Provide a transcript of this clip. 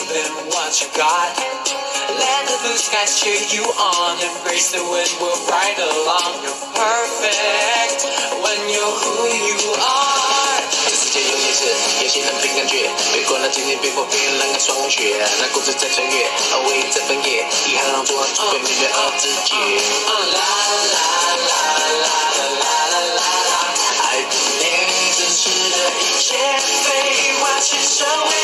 them what you got. Let the blue skies cheer you on. Embrace the wind, we'll ride along. You're perfect when you're who you are。这世界有你时，有些人凭感觉，别管那今天别过别人栏杆霜雪，那故事在穿越，而唯一在分野，遗憾让昨晚突变命运而自觉。啦啦啦啦啦啦啦啦，爱不你真实的一切，废话全收回。